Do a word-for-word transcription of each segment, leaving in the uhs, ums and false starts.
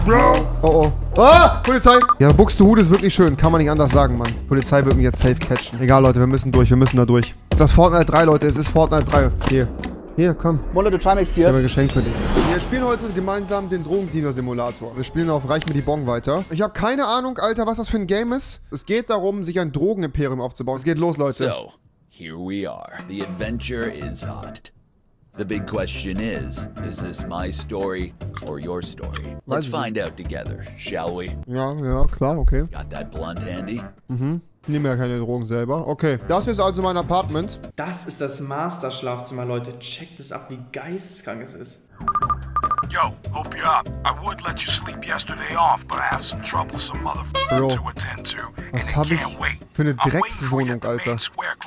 Bro! Oh, oh. Ah! Polizei! Ja, Buxtehude ist wirklich schön. Kann man nicht anders sagen, Mann. Polizei wird mich jetzt safe catchen. Egal, Leute, wir müssen durch. Wir müssen da durch. Ist das Fortnite drei, Leute? Es ist Fortnite drei. Hier. Hier, komm. Molle, du Trimax hier. Ich habe ein Geschenk für dich. Wir spielen heute gemeinsam den Drogendiener-Simulator. Wir spielen auf Reich mir die Bon weiter. Ich habe keine Ahnung, Alter, was das für ein Game ist. Es geht darum, sich ein Drogenimperium aufzubauen. Es geht los, Leute. So, here we are. The adventure is hot. The big question is, is this my story or your story? Let's find out together, shall we? Ja, ja, klar, okay. Got that blunt handy? Mhm. Ich nehme ja keine Drogen selber. Okay, das ist also mein Apartment. Das ist das Master-Schlafzimmer, Leute. Checkt es ab, wie geisteskrank es ist. Yo, hope you're up. I would let you sleep yesterday off, but I have some troublesome motherfucker to attend to. Was habe ich für eine Dreckswohnung, Alter?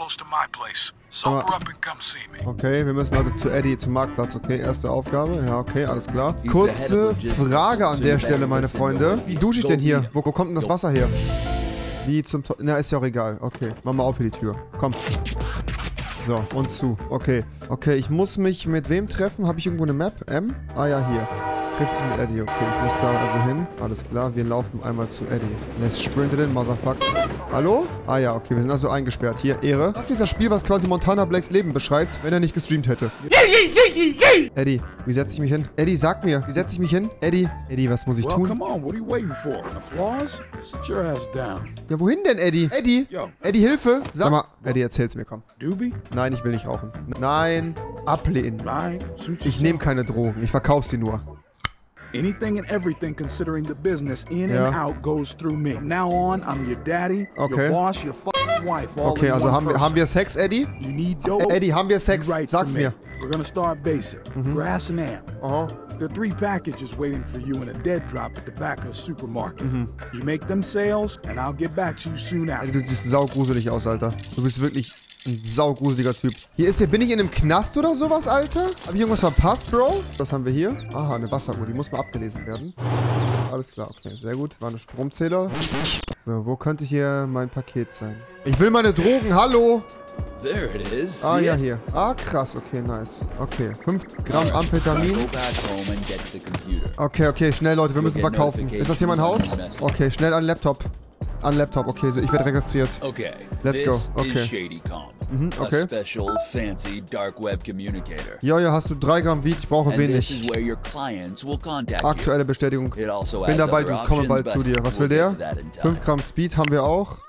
Okay, wir müssen also zu Eddie, zum Marktplatz. Okay, erste Aufgabe. Ja, okay, alles klar. Kurze Frage an der Stelle, meine Freunde. Wie dusche ich denn hier? Wo, wo kommt denn das Wasser her? Wie zum Teufel? Na, ist ja auch egal. Okay, mach mal auf hier die Tür. Komm. So, und zu. Okay. Okay, ich muss mich mit wem treffen? Habe ich irgendwo eine Map? M? Ah ja, hier. Trifft sich mit Eddie. Okay, ich muss da also hin. Alles klar, wir laufen einmal zu Eddie. Let's sprint it in, motherfucker. Hallo? Ah ja, okay, wir sind also eingesperrt. Hier, Ehre. Das ist das Spiel, was quasi Montana Blacks Leben beschreibt, wenn er nicht gestreamt hätte. Eddie, wie setze ich mich hin? Eddie, sag mir, wie setze ich mich hin? Eddie, Eddie, was muss ich tun? Come on, what are you waiting for? Applause? Sit your ass down. Ja, wohin denn, Eddie? Eddie? Yo. Eddie, Hilfe? Sag, sag mal, Eddie, erzähl's mir, komm. Doobie? Nein, ich will nicht rauchen. Nein, ablehnen. Nein, suit Ich nehme keine Drogen, ich verkaufe sie nur. Anything and everything considering the business in Ja. and out goes through me. From now on, I'm your daddy, Okay. your boss, your fucking wife, all Okay, in also one haben wir, person. haben wir Sex, Eddie? You need dope? Eddie, haben wir Sex? You write Sag's to mir. me. We're gonna start basic. Grass and amp. Aha. There are three packages waiting for you in a dead drop at the back of the supermarket. You make them sales, and I'll get back to you soon after. Du siehst saugruselig aus, Alter. Du bist wirklich ein saugruseliger Typ. Hier ist hier, bin ich in einem Knast oder sowas, Alter? Habe ich irgendwas verpasst, Bro? Was haben wir hier? Aha, eine Wasseruhr, die muss mal abgelesen werden. Alles klar, okay, sehr gut. War ein Stromzähler. So, wo könnte hier mein Paket sein? Ich will meine Drogen, hallo! There it is. Ah, See ja, it? hier. Ah, krass, okay, nice. Okay, fünf Gramm Amphetamin. Go back home and get the computer. Okay, okay, schnell, Leute, wir müssen verkaufen. Ist das hier mein Haus? Okay, schnell an Laptop. An Laptop, okay, so ich werde registriert. Okay. Let's this go. Okay. is ShadyCom, Mhm, okay. a special fancy dark web communicator. Ja, ja, hast du drei Gramm Weed, ich brauche And this is wenig. where your clients will contact Aktuelle Bestätigung. you. It also Bin has dabei, other du komme options, bald zu but dir. Was we'll will get der? to that in time. fünf Gramm Speed haben wir auch.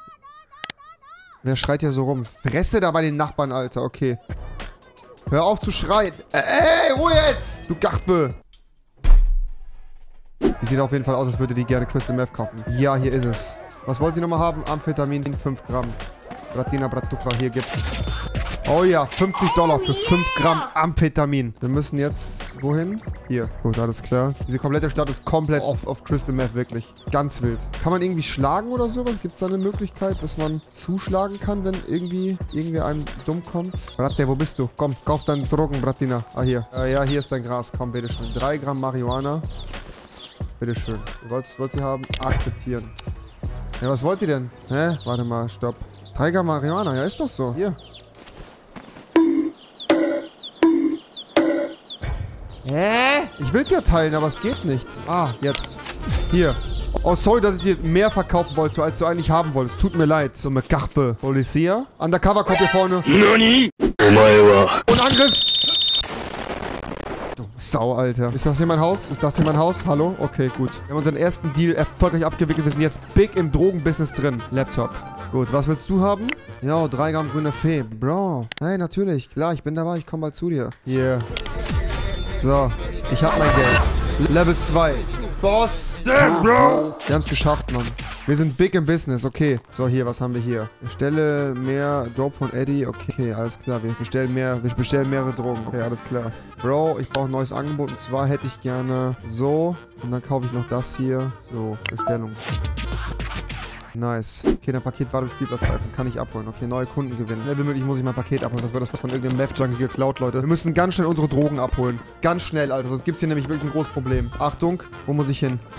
Wer schreit hier so rum? Fresse da bei den Nachbarn, Alter, okay. Hör auf zu schreien. Ey, Ruhe jetzt! Du Gachbe! Die sieht auf jeden Fall aus, als würde die gerne Crystal Meth kaufen. Ja, hier ist es. Was wollt ihr nochmal haben? Amphetamin, fünf Gramm. Bratina Bratucha, hier gibt's. Oh ja, fünfzig Dollar für fünf Gramm Amphetamin. Wir müssen jetzt, wohin? Hier. Gut, alles klar. Diese komplette Stadt ist komplett auf, auf Crystal Meth, wirklich. Ganz wild. Kann man irgendwie schlagen oder sowas? Gibt es da eine Möglichkeit, dass man zuschlagen kann, wenn irgendwie irgendwie einem dumm kommt? Bratte, wo bist du? Komm, kauf deine Drogen, Bratina. Ah, hier. Äh, ja, hier ist dein Gras. Komm, bitteschön. drei Gramm Marihuana. Bitteschön. Du wolltest, wolltest sie haben? Akzeptieren. Ja, was wollt ihr denn? Hä? Warte mal, stopp. drei Gramm Marihuana, ja, ist doch so. Hier. Hä? Ich will's ja teilen, aber es geht nicht. Ah, jetzt. Hier. Oh, sorry, dass ich dir mehr verkaufen wollte, als du eigentlich haben wolltest. Tut mir leid. So eine Gachbe. Policia. Undercover kommt hier vorne. Nani? Und Angriff! Du Sau, Alter. Ist das hier mein Haus? Ist das hier mein Haus? Hallo? Okay, gut. Wir haben unseren ersten Deal erfolgreich abgewickelt. Wir sind jetzt big im Drogenbusiness drin. Laptop. Gut, was willst du haben? Ja, drei Gramm grüne Fee. Bro. Hey, natürlich. Klar, ich bin dabei. Ich komme bald zu dir. Hier. So. Ich hab mein Geld. Level zwei. Boss. Damn, bro! Wir haben es geschafft, Mann. Wir sind big im Business. Okay. So, hier, was haben wir hier? Bestelle mehr Dope von Eddie. Okay, alles klar. Wir bestellen mehr, wir bestellen mehrere Drogen. Okay, alles klar. Bro, ich brauche ein neues Angebot. Und zwar hätte ich gerne so. Und dann kaufe ich noch das hier. So, Bestellung. Nice. Okay, dein Paket war im Spielplatzreifen. Kann ich abholen. Okay, neue Kunden gewinnen. Ja, wie möglich muss ich mein Paket abholen. Das wird das von irgendeinem Meth-Junkie geklaut, Leute. Wir müssen ganz schnell unsere Drogen abholen. Ganz schnell, Alter. Sonst gibt es hier nämlich wirklich ein großes Problem. Achtung, wo muss ich hin?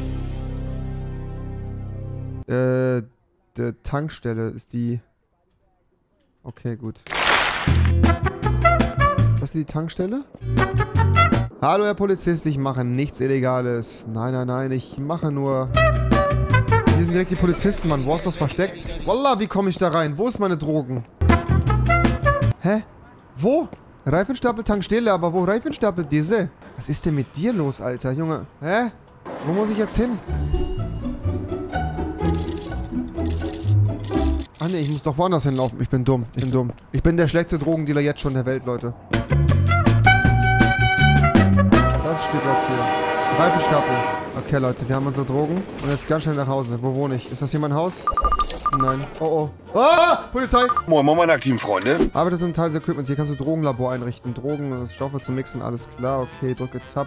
Äh, die Tankstelle ist die... Okay, gut. Ist das die Tankstelle? Hallo, Herr Polizist, ich mache nichts Illegales. Nein, nein, nein, ich mache nur... Hier sind direkt die Polizisten, Mann. Wo hast du das versteckt? Wallah, wie komme ich da rein? Wo ist meine Drogen? Hä? Wo? Reifenstapel, Tankstelle, aber wo Reifenstapel? Diese? Was ist denn mit dir los, Alter, Junge? Hä? Wo muss ich jetzt hin? Ah ne, ich muss doch woanders hinlaufen. Ich bin dumm. Ich bin dumm. Ich bin der schlechteste Drogendealer jetzt schon der Welt, Leute. Das ist Spielplatz hier. Reifenstapel. Okay, Leute, wir haben unsere Drogen. Und jetzt ganz schnell nach Hause. Wo wohne ich? Ist das hier mein Haus? Nein. Oh, oh. Ah! Polizei! Moin, moin, meine aktiven Freunde. Arbeitet im Teil des Equipments. Hier kannst du Drogenlabor einrichten. Drogen, Stoffe zum Mixen, alles klar. Okay, drücke Tab.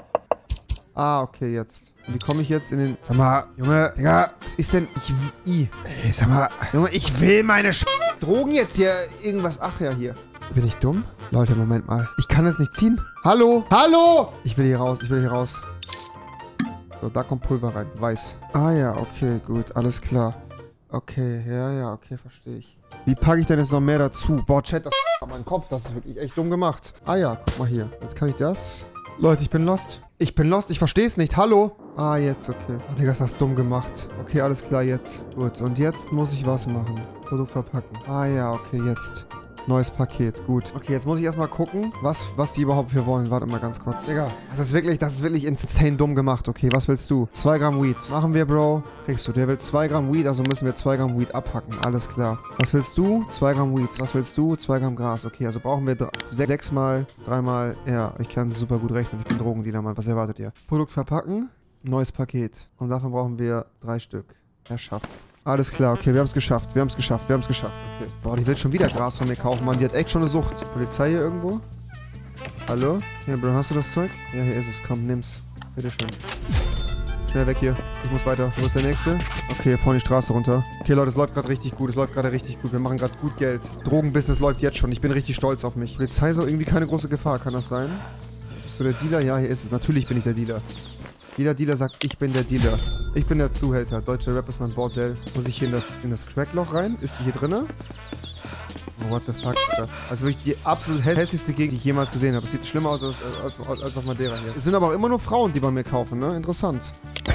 Ah, okay, jetzt. Wie komme ich jetzt in den... Sag mal, Junge, Digga, was ist denn... Ich... I. Ey, sag mal, Junge, ich will meine Sch Drogen jetzt hier... Irgendwas... Ach ja, hier. Bin ich dumm? Leute, Moment mal. Ich kann es nicht ziehen. Hallo? Hallo? Ich will hier raus, ich will hier raus. So, da kommt Pulver rein. Weiß. Ah ja, okay, gut, alles klar. Okay, ja, ja, okay, verstehe ich. Wie packe ich denn jetzt noch mehr dazu? Boah, Chat, das an meinen Kopf, das ist wirklich echt dumm gemacht. Ah ja, guck mal hier. Jetzt kann ich das... Leute, ich bin lost. Ich bin lost, ich verstehe es nicht. Hallo? Ah, jetzt, okay. Oh, Digga, ist das dumm gemacht. Okay, alles klar, jetzt. Gut, und jetzt muss ich was machen. Produkt verpacken. Ah ja, okay, jetzt. Neues Paket, gut. Okay, jetzt muss ich erstmal gucken, was, was die überhaupt hier wollen. Warte mal ganz kurz. Digga, das ist wirklich, das ist wirklich insane dumm gemacht. Okay, was willst du? zwei Gramm Weed. Machen wir, Bro. Kriegst du. Der will zwei Gramm Weed, also müssen wir zwei Gramm Weed abhacken. Alles klar. Was willst du? zwei Gramm Weed. Was willst du? zwei Gramm Gras. Okay, also brauchen wir sechs mal, dreimal. Ja, ich kann super gut rechnen. Ich bin Drogendealer, Mann. Was erwartet ihr? Produkt verpacken. Neues Paket. Und davon brauchen wir drei Stück. Erschafft. Alles klar, okay, wir haben es geschafft, wir haben es geschafft, wir haben es geschafft, okay. Boah, die will schon wieder Gras von mir kaufen, Mann, die hat echt schon eine Sucht. Polizei hier irgendwo? Hallo? Hier, Bro, hast du das Zeug? Ja, hier ist es, komm, nimm's. Bitteschön. Schnell weg hier, ich muss weiter. Wo ist der Nächste? Okay, hier vorne die Straße runter. Okay, Leute, es läuft gerade richtig gut, es läuft gerade richtig gut, wir machen gerade gut Geld. Drogenbusiness läuft jetzt schon, ich bin richtig stolz auf mich. Polizei ist auch irgendwie keine große Gefahr, kann das sein? Bist du der Dealer? Ja, hier ist es, natürlich bin ich der Dealer. Jeder Dealer sagt, ich bin der Dealer. Ich bin der Zuhälter. Deutscher Rap ist mein Bordell. Muss ich hier in das, in das Crackloch rein? Ist die hier drinne? Oh, what the fuck, Alter. Also wirklich die absolut hässlichste Gegend, die ich jemals gesehen habe. Das sieht schlimmer aus als, als, als auf Madeira hier. Es sind aber auch immer nur Frauen, die bei mir kaufen, ne? Interessant.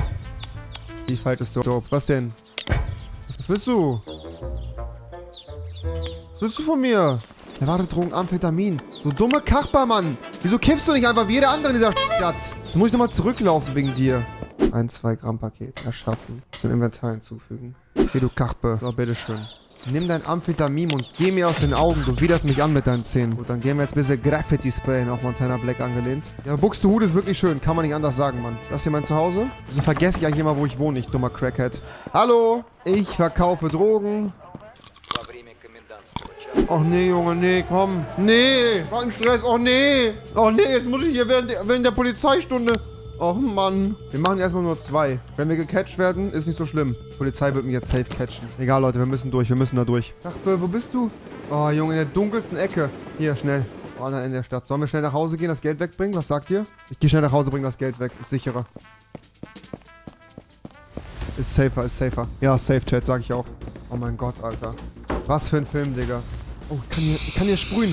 Wie faltest du? Dope. Was denn? Was willst du? Was willst du von mir? Erwartet Drogen, Amphetamin. Du dumme Kachbar, Mann. Wieso kiffst du nicht einfach wie jeder andere in dieser Stadt? Jetzt muss ich nochmal zurücklaufen wegen dir. Ein, zwei Gramm Paket erschaffen. Zum Inventar hinzufügen. Okay, du Kachbe. So, bitteschön. Nimm dein Amphetamin und geh mir aus den Augen. Du widerst mich an mit deinen Zähnen. Gut, dann gehen wir jetzt ein bisschen Graffiti-Sprayen auf Montana Black angelehnt. Ja, Buxtehude ist wirklich schön. Kann man nicht anders sagen, Mann. Das hier mein Zuhause? Also vergesse ich eigentlich immer, wo ich wohne, ich dummer Crackhead. Hallo? Ich verkaufe Drogen. Ach nee, Junge, nee, komm. Nee, war ein Stress. Oh nee. Oh nee, jetzt muss ich hier während der, während der Polizeistunde. Och Mann. Wir machen erstmal nur zwei. Wenn wir gecatcht werden, ist nicht so schlimm. Die Polizei wird mich jetzt safe catchen. Egal, Leute, wir müssen durch. Wir müssen da durch. Ach, wo bist du? Oh, Junge, in der dunkelsten Ecke. Hier, schnell. Oh, in der Stadt. Sollen wir schnell nach Hause gehen, das Geld wegbringen? Was sagt ihr? Ich gehe schnell nach Hause, bring das Geld weg. Ist sicherer. Ist safer, ist safer. Ja, safe, Chat, sag ich auch. Oh mein Gott, Alter. Was für ein Film, Digga. Oh, ich kann hier, ich kann hier sprühen.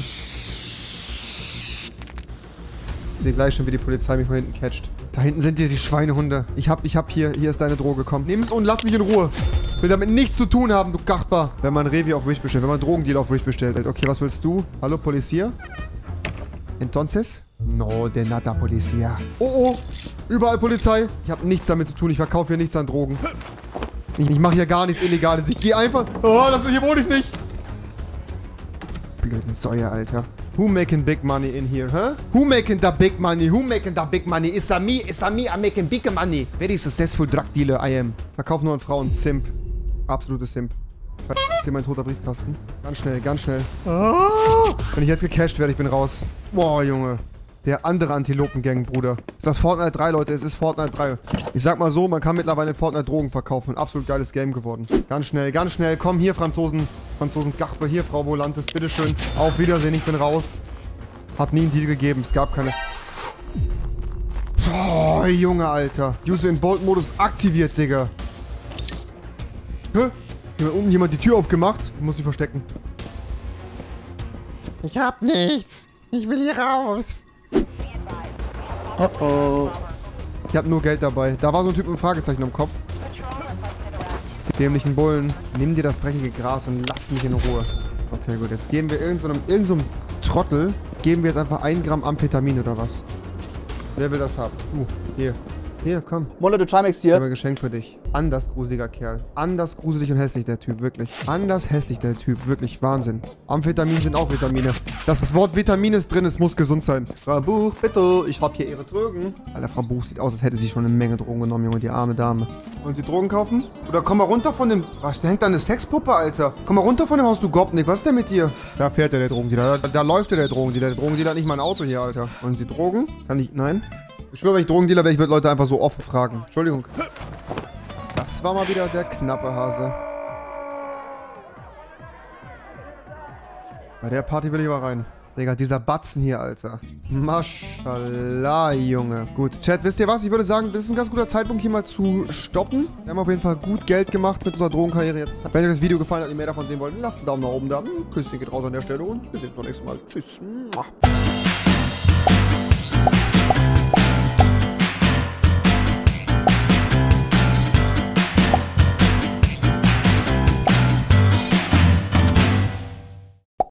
Ich sehe gleich schon, wie die Polizei mich von hinten catcht. Da hinten sind die, die Schweinehunde. Ich hab, ich hab hier, hier ist deine Droge, komm. Nimm es und lass mich in Ruhe. Will damit nichts zu tun haben, du Kachbar. Wenn man Revi auf Wish bestellt, wenn man Drogendeal auf Wish bestellt. Okay, was willst du? Hallo, Polizia? Entonces? No, de nada, Polizia. Oh, oh. Überall Polizei. Ich habe nichts damit zu tun. Ich verkaufe hier nichts an Drogen. Ich, ich mache hier gar nichts Illegales. Ich gehe einfach... Oh, das, hier wohne ich nicht. Blöden Säue, Alter. Who making big money in here, huh? Who making the big money? Who making the big money? Is a me? Is a me? I'm making big money. Very successful drug dealer I am. Verkauf nur an Frauen. Simp. Absolutes Simp. Hier mein toter Briefkasten. Ganz schnell, ganz schnell. Ah! Wenn ich jetzt gecasht werde, ich bin raus. Boah, Junge. Der andere Antilopen-Gang, Bruder. Ist das Fortnite drei, Leute? Es ist Fortnite drei. Ich sag mal so, man kann mittlerweile in Fortnite Drogen verkaufen. Absolut geiles Game geworden. Ganz schnell, ganz schnell. Komm hier, Franzosen. Franzosen, Gachbe. Hier, Frau Volantes. Bitteschön. Auf Wiedersehen, ich bin raus. Hat nie einen Deal gegeben. Es gab keine... Boah, Junge, Alter. User in Bolt-Modus aktiviert, Digga. Hä? Hier hat oben jemand die Tür aufgemacht. Ich muss sie verstecken. Ich hab nichts. Ich will hier raus. Oh oh. Ich habe nur Geld dabei. Da war so ein Typ mit einem Fragezeichen im Kopf. Die dämlichen Bullen. Nimm dir das dreckige Gras und lass mich in Ruhe. Okay, gut. Jetzt geben wir irgendeinem so irgend so einem Trottel, geben wir jetzt einfach ein Gramm Amphetamin oder was? Wer will das haben? Uh, hier. Hier, komm. Molle, du Trimax Ich hier. habe ein Geschenk für dich. Anders gruseliger Kerl. Anders gruselig und hässlich, der Typ, wirklich. Anders hässlich, der Typ, wirklich. Wahnsinn. Amphetamin sind auch Vitamine. Dass das Wort Vitamin ist drin, es muss gesund sein. Frau Buch, bitte, ich hab hier Ihre Drogen. Alter, Frau Buch sieht aus, als hätte sie schon eine Menge Drogen genommen, Junge, die arme Dame. Wollen Sie Drogen kaufen? Oder komm mal runter von dem... Was, da hängt da eine Sexpuppe, Alter. Komm mal runter von dem Haus, du Gopnik. Was ist denn mit dir? Da fährt der, der Drogendealer. Da, da läuft der, der Drogendealer. Der Drogendealer hat nicht mal ein Auto hier, Alter. Wollen Sie Drogen? Kann ich... Nein? Ich schwöre, wenn ich Drogendealer wäre, ich würde Leute einfach so offen fragen. Entschuldigung. Das war mal wieder der knappe Hase. Bei der Party will ich mal rein. Digga, dieser Batzen hier, Alter. Maschallah, Junge. Gut, Chat, wisst ihr was? Ich würde sagen, das ist ein ganz guter Zeitpunkt, hier mal zu stoppen. Wir haben auf jeden Fall gut Geld gemacht mit unserer Drogenkarriere jetzt. Wenn euch das Video gefallen hat und ihr mehr davon sehen wollt, lasst einen Daumen nach oben da. Ein Küsschen geht raus an der Stelle und wir sehen uns beim nächsten Mal. Tschüss.